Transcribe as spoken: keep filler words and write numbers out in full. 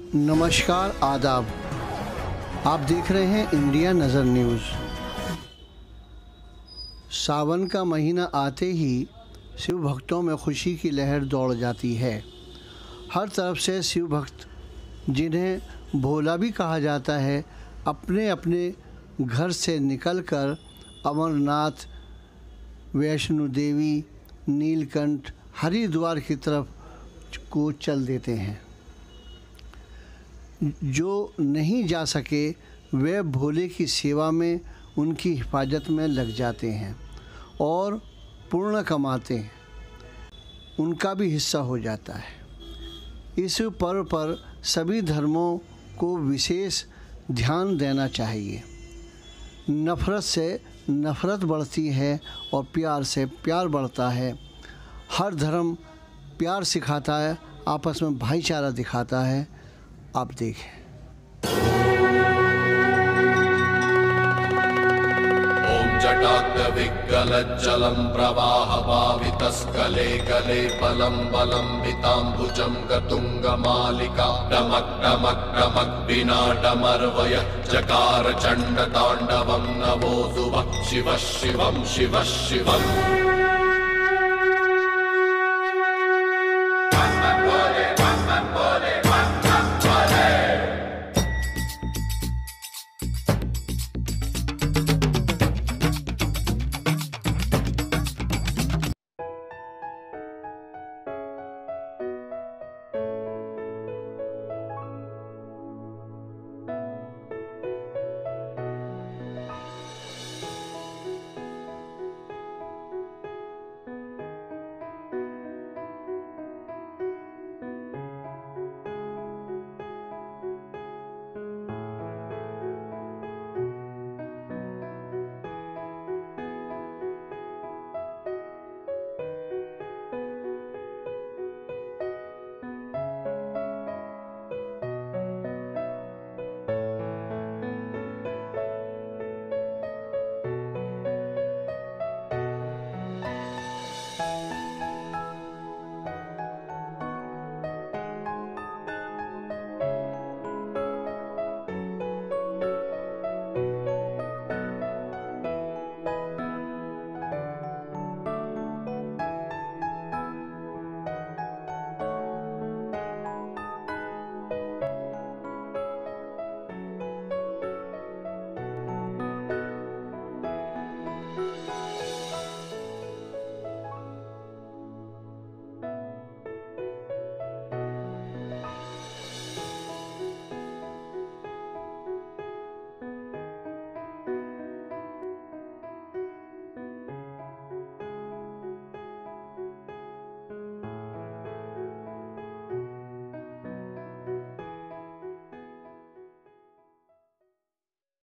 नमस्कार, आदाब। आप देख रहे हैं इंडिया नज़र न्यूज़। सावन का महीना आते ही शिव भक्तों में खुशी की लहर दौड़ जाती है। हर तरफ से शिव भक्त, जिन्हें भोला भी कहा जाता है, अपने अपने घर से निकलकर अमरनाथ, वैष्णो देवी, नीलकंठ, हरिद्वार की तरफ को चल देते हैं। जो नहीं जा सके वे भोले की सेवा में, उनकी हिफाजत में लग जाते हैं और पुण्य कमाते हैं, उनका भी हिस्सा हो जाता है। इस पर्व पर सभी धर्मों को विशेष ध्यान देना चाहिए। नफ़रत से नफ़रत बढ़ती है और प्यार से प्यार बढ़ता है। हर धर्म प्यार सिखाता है, आपस में भाईचारा दिखाता है। आप देखें। ओम जटाग्रविग्गलज्जलं प्रवाहपावितस्कले कले बलं बलं विताम्बुजं गतुङ्गमालिका डमक् डमक् डमक् विनाटमर्वय जकार चण्डताण्डवं नभोऽसुवः शिवः शिवं शिवः शिवम्।